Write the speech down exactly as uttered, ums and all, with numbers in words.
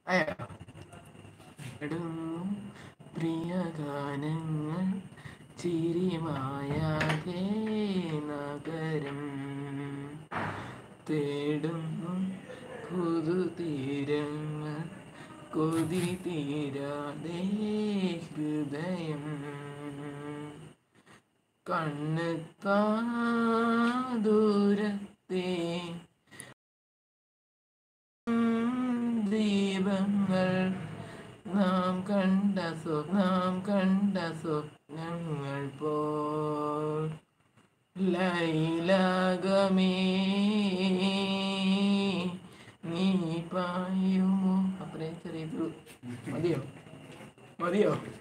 പ്രിയ ഗാനങ്ങൾ ചിരിമായാതെ നഗരം തേടുന്നു പുതുതീരങ്ങൾ കൊതി തീരാതെ ഹൃദയം കണ്ണെത്താ ദൂരത്തെ ദീപങ്ങൾ നാം കണ്ട നാം കണ്ട സ്വപ്നങ്ങൾ പോൽ ലൈലാകമേ നീ പായുമോ. അത്രയും ചെറിയ മതിയോ മതിയോ